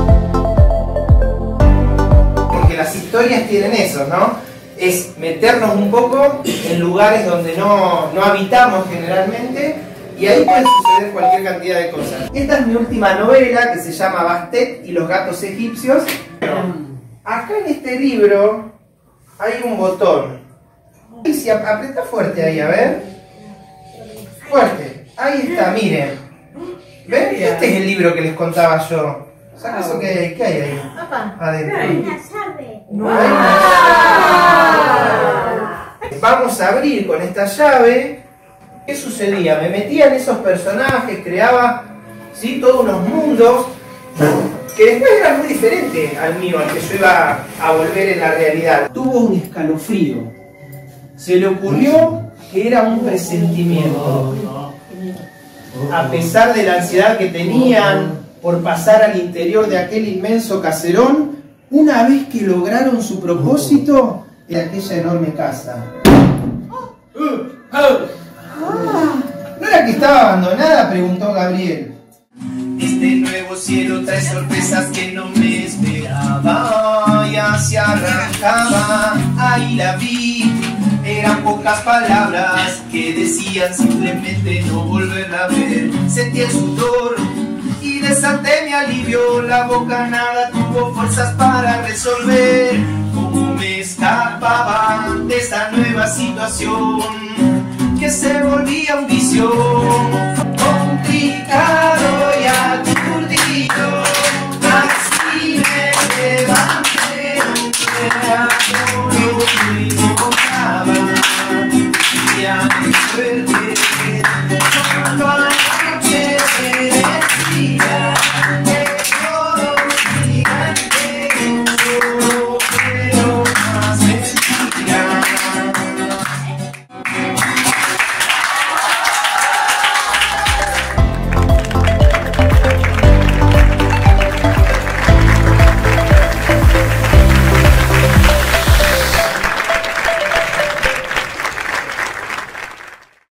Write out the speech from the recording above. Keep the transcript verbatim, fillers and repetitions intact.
Porque las historias tienen eso, ¿no? Es meternos un poco en lugares donde no, no habitamos generalmente, y ahí puede suceder cualquier cantidad de cosas. Esta es mi última novela, que se llama Bastet y los gatos egipcios. Bueno, acá en este libro hay un botón. Y si aprieta fuerte ahí, a ver. Fuerte. Ahí está, miren. ¿Ven? Este es el libro que les contaba yo. ¿Saben eso que hay? ¿Qué hay ahí? Adentro. Hay una llave. Vamos a abrir con esta llave. ¿Qué sucedía? Me metía en esos personajes, creaba, ¿sí?, todos unos mundos que después eran muy diferentes al mío, al que yo iba a volver en la realidad. Tuvo un escalofrío. Se le ocurrió que era un presentimiento. A pesar de la ansiedad que tenían por pasar al interior de aquel inmenso caserón, una vez que lograron su propósito en aquella enorme casa. ¿No era que estaba abandonada?, preguntó Gabriel. Este nuevo cielo trae sorpresas que no me esperaba. Ya se arrancaba, ahí la vi. Eran pocas palabras que decían simplemente no volverla a ver. Sentí el sudor y desaté mi alivio. La boca nada tuvo fuerzas para resolver cómo me escapaba de esta nueva situación que se volvía un vicio complicado y